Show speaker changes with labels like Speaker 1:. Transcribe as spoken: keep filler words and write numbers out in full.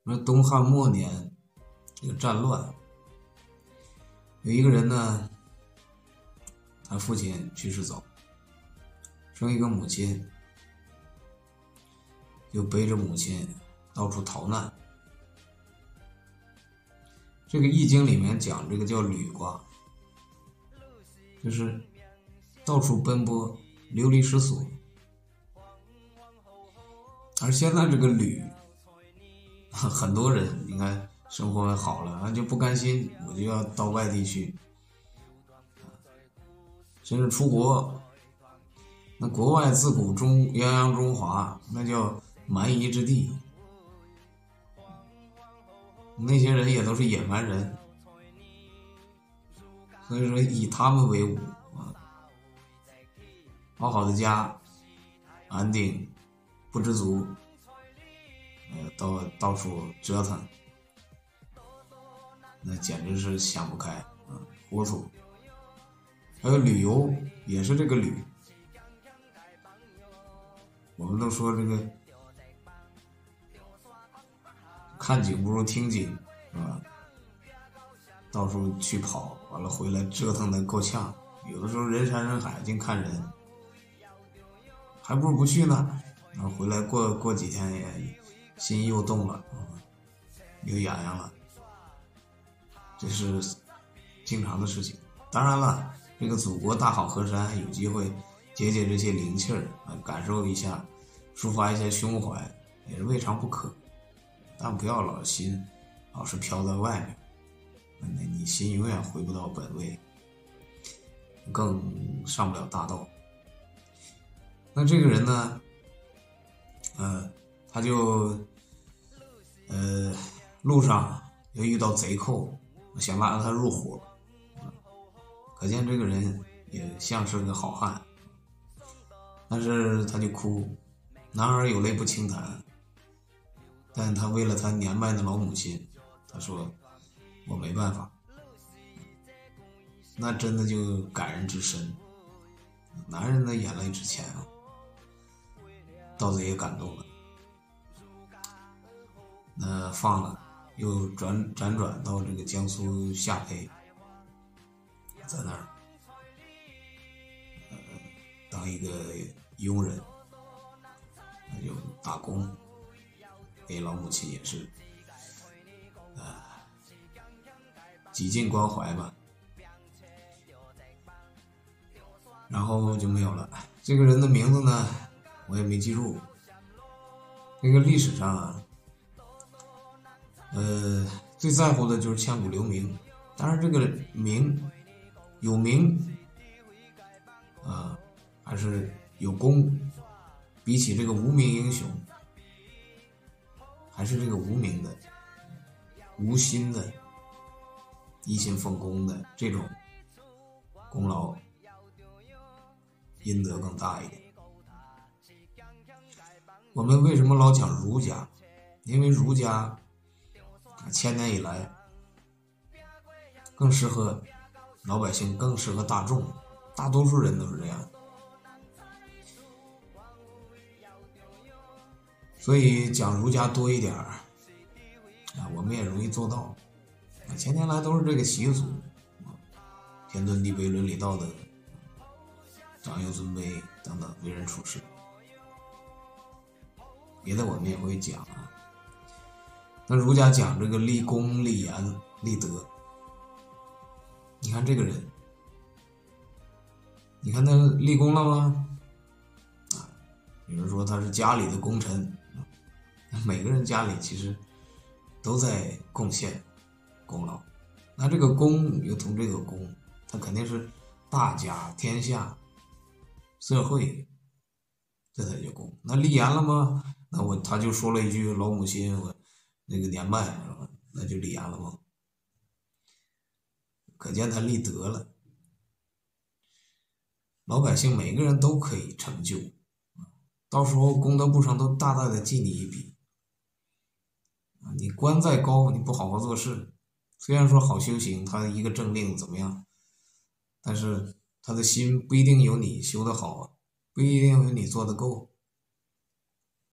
Speaker 1: 说东汉末年这个战乱，有一个人呢，他父亲去世早，生一个母亲，就背着母亲到处逃难。这个易经里面讲这个叫履卦，就是到处奔波，流离失所。而现在这个履，很多人你看生活好了就不甘心，我就要到外地去，甚至出国。那国外自古中泱泱中华，那叫蛮夷之地，那些人也都是野蛮人，所以说以他们为伍啊，好好的家，安定，不知足，呃，到到处折腾，那简直是想不开啊，糊涂。还有旅游也是这个旅，我们都说这个看景不如听景，是吧？到处去跑，完了回来折腾的够呛，有的时候人山人海净看人，还不如不去呢。然后回来过过几天也心又动了，又痒痒了，这是经常的事情。当然了，这个祖国大好河山，有机会解解这些灵气儿啊，感受一下，抒发一下胸怀，也是未尝不可。但不要老心老是飘在外面，那你心永远回不到本位，更上不了大道。那这个人呢，呃，他就呃路上又遇到贼寇，想拉他入伙，可见这个人也像是个好汉。但是他就哭，男儿有泪不轻弹，但他为了他年迈的老母亲，他说我没办法。那真的就感人至深，男人的眼泪值钱啊，盗贼也感动了，那放了，又转辗转到这个江苏夏邳，在那儿呃当一个佣人，那就打工，给老母亲也是呃几尽关怀吧。然后就没有了。这个人的名字呢，我也没记住。这个历史上啊，呃，最在乎的就是千古留名。当然，这个名有名啊、呃，还是有功，比起这个无名英雄，还是这个无名的、无心的、一心奉公的这种功劳。阴德更大一点。我们为什么老讲儒家？因为儒家千年以来更适合老百姓，更适合大众，大多数人都是这样。所以讲儒家多一点啊，我们也容易做到。千年来都是这个习俗，天尊地卑，伦理道德，长幼尊卑等等，为人处事，别的我们也会讲啊。那儒家讲这个立功、立言、立德，你看这个人，你看他立功了吗？啊，有人说他是家里的功臣，每个人家里其实都在贡献功劳。那这个功又同这个功，他肯定是大家、天下、社会，这才叫功。那立言了吗？那我他就说了一句老母亲我那个年迈，那就立言了吗？可见他立德了。老百姓每个人都可以成就，到时候功德簿上都大大的记你一笔。你官再高，你不好好做事，虽然说好修行，他一个政令怎么样，但是他的心不一定有你修得好，不一定有你做得够。